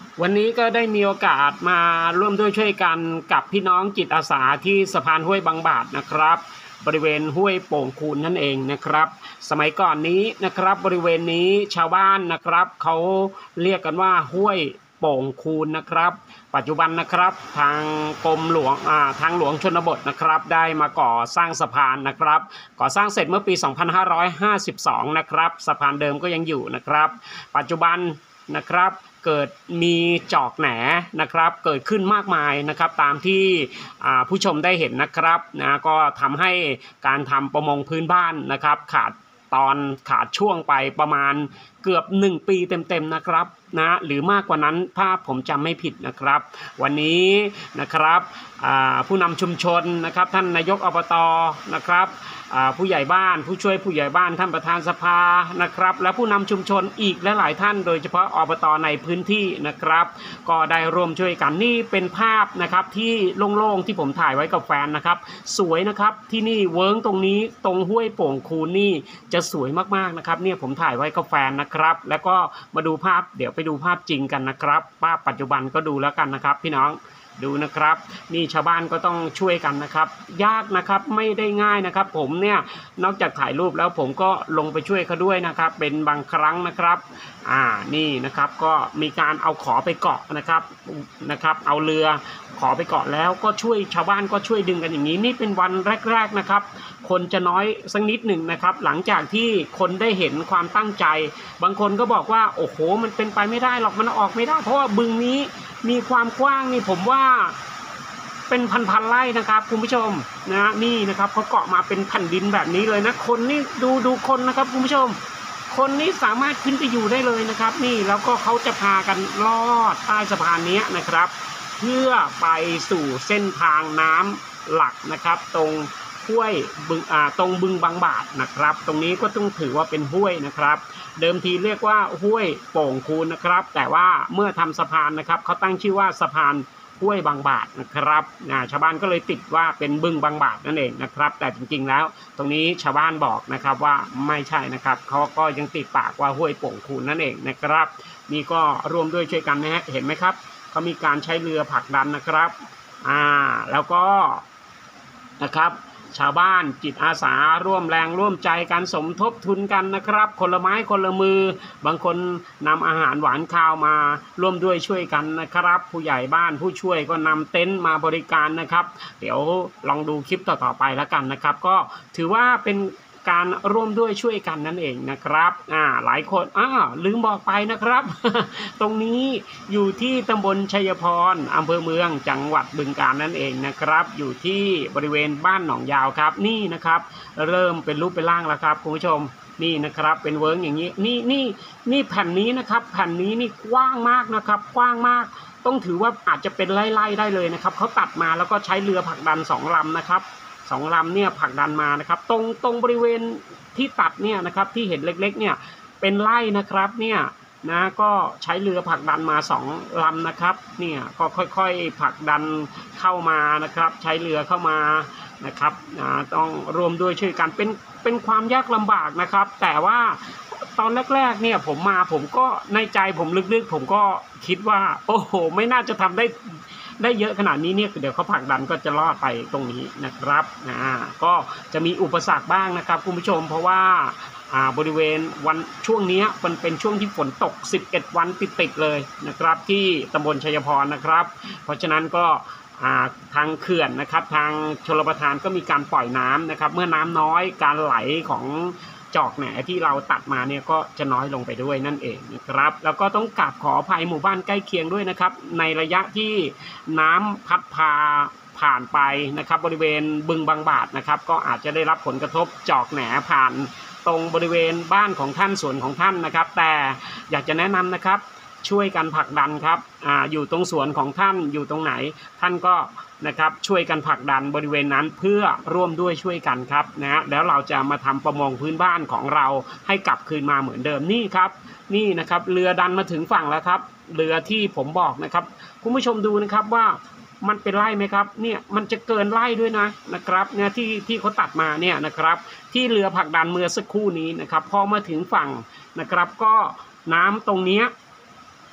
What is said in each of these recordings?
วันนี้ก็ได้มีโอกาสมาร่วมด้วยช่วยกันกับพี่น้องจิตอาสาที่สะพานห้วยบางบาทนะครับบริเวณห้วยโป่งคูนนั่นเองนะครับสมัยก่อนนี้นะครับบริเวณนี้ชาวบ้านนะครับเขาเรียกกันว่าห้วยโป่งคูนนะครับปัจจุบันนะครับทางกรมหลวงทางหลวงชนบทนะครับได้มาก่อสร้างสะพานนะครับก่อสร้างเสร็จเมื่อปี 2552 นะครับสะพานเดิมก็ยังอยู่นะครับปัจจุบันนะครับเกิดมีจอกแหนนะครับเกิดขึ้นมากมายนะครับตามที่ผู้ชมได้เห็นนะครับนะก็ทำให้การทำประมงพื้นบ้านนะครับขาดช่วงไปประมาณเกือบ1 ปีเต็มๆนะครับนะหรือมากกว่านั้นถ้าผมจำไม่ผิดนะครับวันนี้นะครับผู้นำชุมชนนะครับท่านนายกอบต.นะครับผู้ใหญ่บ้านผู้ช่วยผู้ใหญ่บ้านท่านประธานสภานะครับและผู้นำชุมชนอีกหลายท่านโดยเฉพาะอบต.ในพื้นที่นะครับก็ได้ร่วมช่วยกันนี่เป็นภาพนะครับที่โล่งๆที่ผมถ่ายไว้กับแฟนนะครับสวยนะครับที่นี่เวิ้งตรงนี้ตรงห้วยโป่งคูนนี่จะสวยมากๆนะครับเนี่ยผมถ่ายไว้กับแฟนนะครับแล้วก็มาดูภาพเดี๋ยวไปดูภาพจริงกันนะครับภาพปัจจุบันก็ดูแล้วกันนะครับพี่น้องดูนะครับนี่ชาวบ้านก็ต้องช่วยกันนะครับยากนะครับไม่ได้ง่ายนะครับผมเนี่ยนอกจากถ่ายรูปแล้วผมก็ลงไปช่วยเขาด้วยนะครับเป็นบางครั้งนะครับนี่นะครับก็มีการเอาขอไปเกาะนะครับเอาเรือขอไปเกาะแล้วก็ช่วยชาวบ้านก็ช่วยดึงกันอย่างนี้นี่เป็นวันแรกๆนะครับคนจะน้อยสักนิดหนึ่งนะครับหลังจากที่คนได้เห็นความตั้งใจบางคนก็บอกว่าโอ้โหมันเป็นไปไม่ได้หรอกมันออกไม่ได้เพราะว่าบึงนี้มีความกว้างนี่ผมว่าเป็นพันไร่นะครับคุณผู้ชมนะนี่นะครับเขาเกาะมาเป็นแผ่นดินแบบนี้เลยนะคนนี่ดูคนนะครับคุณผู้ชมคนนี้สามารถขึ้นไปอยู่ได้เลยนะครับนี่แล้วก็เขาจะพากันลอดใต้สะพานนี้นะครับเพื่อไปสู่เส้นทางน้ำหลักนะครับตรงห้วยบึงตรงบึงบางบาทนะครับตรงนี้ก็ต้องถือว่าเป็นห้วยนะครับเดิมทีเรียกว่าห้วยโป่งคูนนะครับแต่ว่าเมื่อทำสะพานนะครับเขาตั้งชื่อว่าสะพานห้วยบางบาทนะครับชาวบ้านก็เลยติดว่าเป็นบึงบางบาทนั่นเองนะครับแต่จริงๆแล้วตรงนี้ชาวบ้านบอกนะครับว่าไม่ใช่นะครับเขาก็ยังติดปากว่าห้วยโป่งคูนนั่นเองนะครับนี่ก็ร่วมด้วยช่วยกันนะฮะเห็นไหมครับเขามีการใช้เรือผลักดันนะครับแล้วก็นะครับชาวบ้านจิตอาสาร่วมแรงร่วมใจกันสมทบทุนกันนะครับคนละไม้คนละมือบางคนนำอาหารหวานข้าวมาร่วมด้วยช่วยกันนะครับผู้ใหญ่บ้านผู้ช่วยก็นำเต็นท์มาบริการนะครับเดี๋ยวลองดูคลิปต่อๆไปแล้วกันนะครับก็ถือว่าเป็นการร่วมด้วยช่วยกันนั่นเองนะครับหลายคนลืมบอกไปนะครับตรงนี้อยู่ที่ตำบลชัยพรอำเภอเมืองจังหวัดบึงกาฬนั่นเองนะครับอยู่ที่บริเวณบ้านหนองยาวครับนี่นะครับเริ่มเป็นรูปเป็นร่างแล้วครับคุณผู้ชมนี่นะครับเป็นเวิร์กอย่างนี้นี่แผ่นนี้นะครับแผ่นนี้นี่กว้างมากนะครับกว้างมากต้องถือว่าอาจจะเป็นไล่ๆได้เลยนะครับเขาตัดมาแล้วก็ใช้เรือผลักดัน2 ลำนะครับ2 ลำเนี่ยผลักดันมานะครับตรงบริเวณที่ตัดเนี่ยนะครับที่เห็นเล็กๆเนี่ยเป็นไร่นะครับเนี่ยนะก็ใช้เรือผลักดันมา2 ลำนะครับเนี่ยก็ค่อยๆผลักดันเข้ามานะครับใช้เรือเข้ามานะครับต้องรวมด้วยช่วยกันเป็นความยากลำบากนะครับแต่ว่าตอนแรกๆเนี่ยผมก็ในใจผมลึกๆผมก็คิดว่าโอ้โหไม่น่าจะทำได้เยอะขนาดนี้เนี่ยเดี๋ยวเขาผลักดันก็จะรอดไปตรงนี้นะครับก็จะมีอุปสรรคบ้างนะครับคุณผู้ชมเพราะว่าบริเวณวันช่วงนี้มันเป็นช่วงที่ฝนตก11 วันติดๆเลยนะครับที่ตำบลชัยพรนะครับเพราะฉะนั้นก็ทางเขื่อนนะครับทางชลประทานก็มีการปล่อยน้ำนะครับเมื่อน้ำน้อยการไหลของจอกแหนที่เราตัดมาเนี่ยก็จะน้อยลงไปด้วยนั่นเองนะครับแล้วก็ต้องกราบขออภัยหมู่บ้านใกล้เคียงด้วยนะครับในระยะที่น้ำพัดพาผ่านไปนะครับบริเวณบึงบางบาทนะครับก็อาจจะได้รับผลกระทบจอกแหนผ่านตรงบริเวณบ้านของท่านสวนของท่านนะครับแต่อยากจะแนะนำนะครับช่วยกันผลักดันครับอยู่ตรงสวนของท่านอยู่ตรงไหนท่านก็นะครับช่วยกันผลักดันบริเวณนั้นเพื่อร่วมด้วยช่วยกันครับนะแล้วเราจะมาทำประมงพื้นบ้านของเราให้กลับคืนมาเหมือนเดิมนี่ครับนี่นะครับเรือดันมาถึงฝั่งแล้วครับเรือที่ผมบอกนะครับคุณผู้ชมดูนะครับว่ามันเป็นไร่ไหมครับเนี่ยมันจะเกินไร่ด้วยนะครับเนี่ยที่เขาตัดมาเนี่ยนะครับที่เรือผลักดันเมื่อสักครู่นี้นะครับพอมาถึงฝั่งนะครับก็น้ำตรงนี้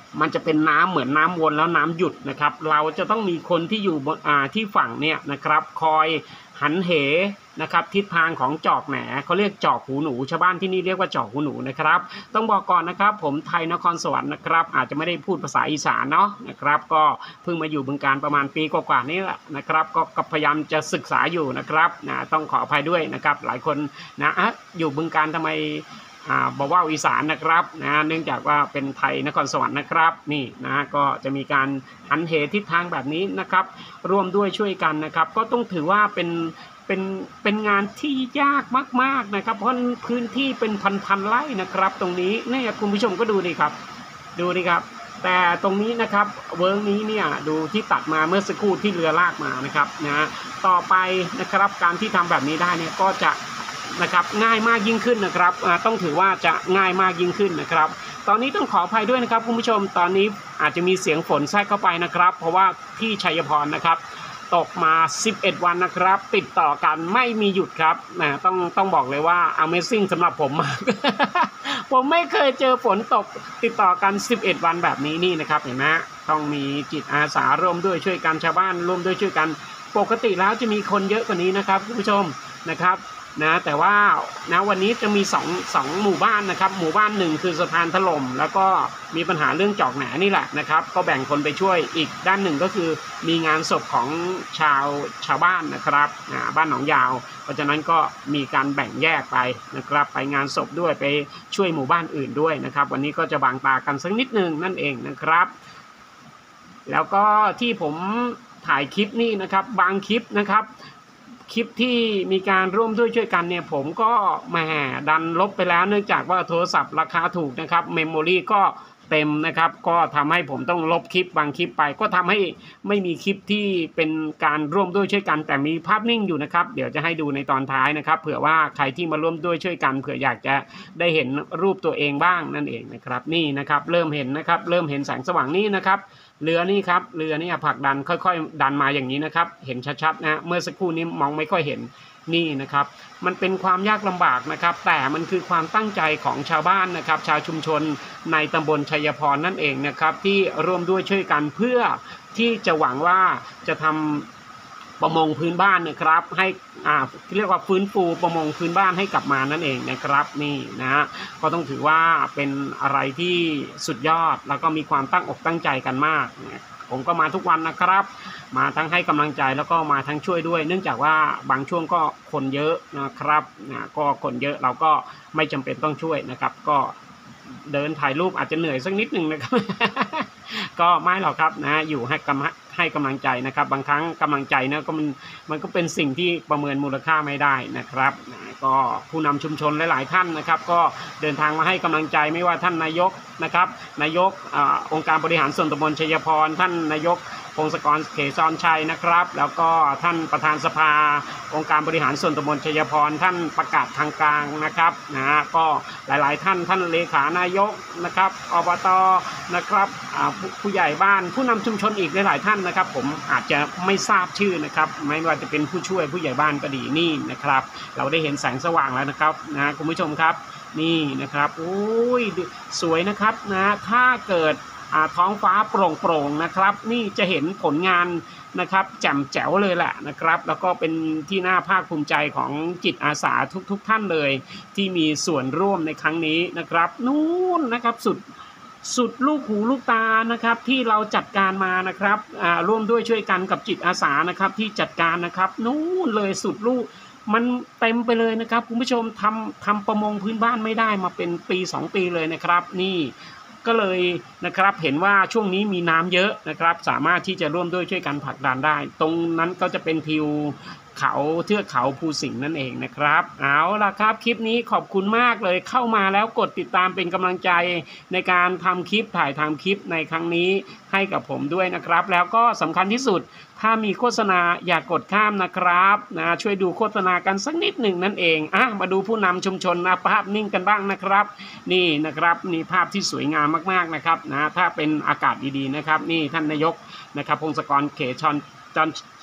มันจะเป็นน้ำเหมือนน้ำวนแล้วน้ำหยุดนะครับเราจะต้องมีคนที่อยู่บนที่ฝั่งเนี่ยนะครับคอยหันเหนะครับทิศทางของจอกแหนเขาเรียกจอกหูหนูชาวบ้านที่นี่เรียกว่าจอกหูหนูนะครับต้องบอกก่อนนะครับผมไทยนครสวรรค์นะครับอาจจะไม่ได้พูดภาษาอีสานเนาะนะครับก็เพิ่งมาอยู่บึงกาฬประมาณปีกว่าๆนี้แหละนะครับก็พยายามจะศึกษาอยู่นะครับต้องขออภัยด้วยนะครับหลายคนนะอยู่บึงกาฬทำไมบอกว่าอีสานนะครับเนื่องจากว่าเป็นไทยนครสวรรค์นะครับนี่นะก็จะมีการหันเหทิศทางแบบนี้นะครับร่วมด้วยช่วยกันนะครับก็ต้องถือว่าเป็นงานที่ยากมากๆนะครับเพราะพื้นที่เป็นพันไร่นะครับตรงนี้เนี่ยคุณผู้ชมก็ดูดิครับแต่ตรงนี้นะครับเวิร์กนี้เนี่ยดูที่ตัดมาเมื่อสักครู่ที่เรือลากมานะครับต่อไปนะครับการที่ทำแบบนี้ได้เนี่ยก็จะนะครับง่ายมากยิ่งขึ้นนะครับต้องถือว่าจะง่ายมากยิ่งขึ้นนะครับตอนนี้ต้องขออภัยด้วยนะครับคุณผู้ชมตอนนี้อาจจะมีเสียงฝนแทรกเข้าไปนะครับเพราะว่าที่ชัยพรนะครับตกมา11วันนะครับติดต่อกันไม่มีหยุดครับต้องบอกเลยว่า Amazing สำหรับผมมาก ผมไม่เคยเจอฝนตกติดต่อกัน11วันแบบนี้นี่นะครับเห็นไหมต้องมีจิตอาสาร่วมด้วยช่วยกันชาวบ้านร่วมด้วยช่วยกันปกติแล้วจะมีคนเยอะกว่านี้นะครับคุณผู้ชมนะครับแต่ว่าวันนี้จะมี2หมู่บ้านนะครับหมู่บ้านหนึ่งคือสะพานถล่มแล้วก็มีปัญหาเรื่องจอกแหนนี่แหละนะครับก็แบ่งคนไปช่วยอีกด้านหนึ่งก็คือมีงานศพของชาวบ้านนะครับบ้านหนองยาวเพราะฉะนั้นก็มีการแบ่งแยกไปนะครับไปงานศพด้วยไปช่วยหมู่บ้านอื่นด้วยนะครับวันนี้ก็จะบางตากันสักนิดนึงนั่นเองนะครับแล้วก็ที่ผมถ่ายคลิปนี่นะครับบางคลิปนะครับคลิปที่มีการร่วมด้วยช่วยกันเนี่ยผมก็แหมดันลบไปแล้วเนื่องจากว่าโทรศัพท์ราคาถูกนะครับเมมโมรี่ก็เต็มนะครับก็ทำให้ผมต้องลบคลิปบางคลิปไปก็ทำให้ไม่มีคลิปที่เป็นการร่วมด้วยช่วยกันแต่มีภาพนิ่งอยู่นะครับเดี๋ยวจะให้ดูในตอนท้ายนะครับเผื่อว่าใครที่มาร่วมด้วยช่วยกันเผื่ออยากจะได้เห็นรูปตัวเองบ้างนั่นเองนะครับนี่นะครับเริ่มเห็นนะครับเริ่มเห็นแสงสว่างนี้นะครับเรือนี่ครับเรือนี่ผลักดันค่อยๆดันมาอย่างนี้นะครับเห็นชัดๆนะเมื่อสักครู่นี้มองไม่ค่อยเห็นนี่นะครับมันเป็นความยากลำบากนะครับแต่มันคือความตั้งใจของชาวบ้านนะครับชาวชุมชนในตำบลชัยพรนั่นเองนะครับที่ร่วมด้วยช่วยกันเพื่อที่จะหวังว่าจะทำประมงพื้นบ้านนะครับให้เรียกว่าฟื้นฟูประมงพื้นบ้านให้กลับมานั่นเองนะครับนี่นะก็ต้องถือว่าเป็นอะไรที่สุดยอดแล้วก็มีความตั้งอกตั้งใจกันมากผมก็มาทุกวันนะครับมาทั้งให้กำลังใจแล้วก็มาทั้งช่วยด้วยเนื่องจากว่าบางช่วงก็คนเยอะนะครับก็คนเยอะเราก็ไม่จำเป็นต้องช่วยนะครับก็เดินถ่ายรูปอาจจะเหนื่อยสักนิดหนึ่งนะครับ ก็ไม่หรอกครับอยู่ให้กำลังใจนะครับบางครั้งกำลังใจนะก็มันก็เป็นสิ่งที่ประเมินมูลค่าไม่ได้นะครับก็ผู้นำชุมชนหลายๆท่านนะครับก็เดินทางมาให้กำลังใจไม่ว่าท่านนายกนะครับนายกองค์การบริหารส่วนตำบลชัยพรท่านนายกพงศกรเขซอนชัยนะครับแล้วก็ท่านประธานสภาองค์การบริหารส่วนตำบลชัยพรท่านประกาศทางกลางนะครับก็หลายๆท่านเลขานายกนะครับอบตนะครับผู้ใหญ่บ้านผู้นำชุมชนอีกหลายๆท่านนะครับผมอาจจะไม่ทราบชื่อนะครับไม่ว่าจะเป็นผู้ช่วยผู้ใหญ่บ้านก็ดีนี่นะครับเราได้เห็นแสงสว่างแล้วนะครับคุณผู้ชมครับนี่นะครับโอ้ยสวยนะครับถ้าเกิดท้องฟ้าโปร่งๆนะครับนี่จะเห็นผลงานนะครับแจ่มแจ๋วเลยแหละนะครับแล้วก็เป็นที่น่าภาคภูมิใจของจิตอาสาทุกท่านเลยที่มีส่วนร่วมในครั้งนี้นะครับนู่นนะครับสุดลูกหูลูกตานะครับที่เราจัดการมานะครับร่วมด้วยช่วยกันกับจิตอาสานะครับที่จัดการนะครับนู่นเลยสุดลูกมันเต็มไปเลยนะครับคุณผู้ชมทำประมงพื้นบ้านไม่ได้มาเป็นปี2ปีเลยนะครับนี่ก็เลยนะครับเห็นว่าช่วงนี้มีน้ำเยอะนะครับสามารถที่จะร่วมด้วยช่วยกันผลักดันได้ตรงนั้นก็จะเป็นทิวเขาเทือกเขาภูสิงห์นั่นเองนะครับเอาล่ะครับคลิปนี้ขอบคุณมากเลยเข้ามาแล้วกดติดตามเป็นกำลังใจในการทำคลิปถ่ายทำคลิปในครั้งนี้ให้กับผมด้วยนะครับแล้วก็สำคัญที่สุดถ้ามีโฆษณาอย่ากดข้ามนะครับช่วยดูโฆษณากันสักนิดหนึ่งนั่นเองมาดูผู้นำชุมชนภาพนิ่งกันบ้างนะครับนี่นะครับนี่ภาพที่สวยงามมากๆนะครับถ้าเป็นอากาศดีๆนะครับนี่ท่านนายกนะครับพงศกรเขชอน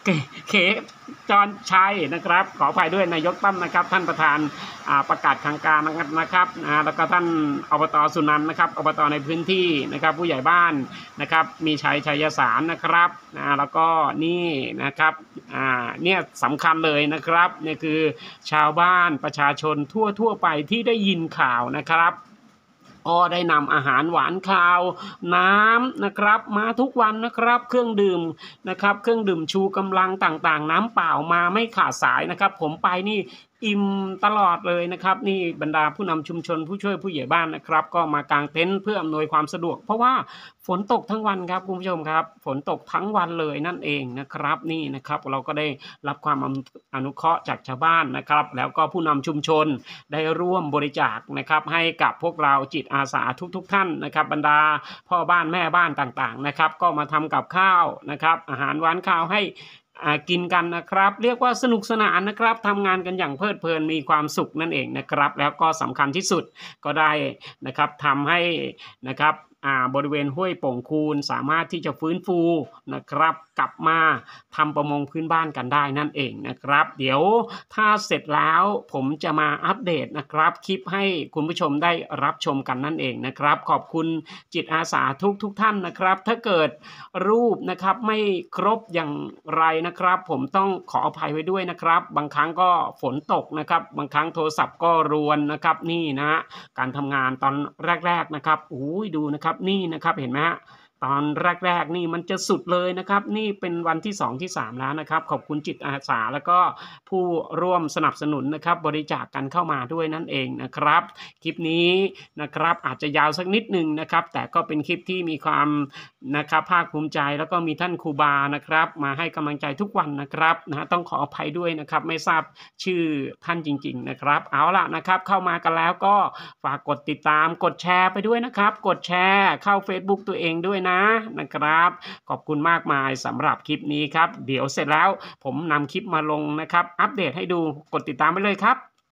เขจรชัยนะครับขออภัยด้วยนายกตั้มนะครับท่านประธานประกาศทางการนะครับแล้วก็ท่านอบต.สุนันท์นะครับอบต.ในพื้นที่นะครับผู้ใหญ่บ้านนะครับมีชัยสารนะครับแล้วก็นี่นะครับเนี่ยสำคัญเลยนะครับนี่คือชาวบ้านประชาชนทั่วไปที่ได้ยินข่าวนะครับก็ได้นำอาหารหวานคาวน้ำนะครับมาทุกวันนะครับเครื่องดื่มนะครับเครื่องดื่มชูกำลังต่างๆน้ำเปล่ามาไม่ขาดสายนะครับผมไปนี่อิ่มตลอดเลยนะครับนี่บรรดาผู้นำชุมชนผู้ช่วยผู้ใหญ่บ้านนะครับก็มากางเต็นท์เพื่ออำนวยความสะดวกเพราะว่าฝนตกทั้งวันครับคุณผู้ชมครับฝนตกทั้งวันเลยนั่นเองนะครับนี่นะครับเราก็ได้รับความอนุเคราะห์จากชาวบ้านนะครับแล้วก็ผู้นำชุมชนได้ร่วมบริจาคนะครับให้กับพวกเราจิตอาสาทุกท่านนะครับบรรดาพ่อบ้านแม่บ้านต่างๆนะครับก็มาทำกับข้าวนะครับอาหารหวานข้าวให้กินกันนะครับเรียกว่าสนุกสนานนะครับทำงานกันอย่างเพลิดเพลินมีความสุขนั่นเองนะครับแล้วก็สำคัญที่สุดก็ได้นะครับทำให้นะครับบริเวณห้วยโป่งคูนสามารถที่จะฟื้นฟูนะครับกลับมาทำประมงพื้นบ้านกันได้นั่นเองนะครับเดี๋ยวถ้าเสร็จแล้วผมจะมาอัปเดตนะครับคลิปให้คุณผู้ชมได้รับชมกันนั่นเองนะครับขอบคุณจิตอาสาทุกท่านนะครับถ้าเกิดรูปนะครับไม่ครบอย่างไรนะครับผมต้องขออภัยไว้ด้วยนะครับบางครั้งก็ฝนตกนะครับบางครั้งโทรศัพท์ก็รวนนะครับนี่นะการทำงานตอนแรกๆนะครับดูนะครับนี่นะครับเห็นไหมฮะตอนแรกๆนี่มันจะสุดเลยนะครับนี่เป็นวันที่2ที่3แล้วนะครับขอบคุณจิตอาสาแล้วก็ผู้ร่วมสนับสนุนนะครับบริจาคกันเข้ามาด้วยนั่นเองนะครับคลิปนี้นะครับอาจจะยาวสักนิดหนึ่งนะครับแต่ก็เป็นคลิปที่มีความนะครับภาคภูมิใจแล้วก็มีท่านครูบานะครับมาให้กำลังใจทุกวันนะครับต้องขออภัยด้วยนะครับไม่ทราบชื่อท่านจริงๆนะครับเอาล่ะนะครับเข้ามากันแล้วก็ฝากกดติดตามกดแชร์ไปด้วยนะครับกดแชร์เข้า Facebook ตัวเองด้วยนะครับขอบคุณมากมายสำหรับคลิปนี้ครับเดี๋ยวเสร็จแล้วผมนำคลิปมาลงนะครับอัปเดตให้ดูกดติดตามไปเลยครับ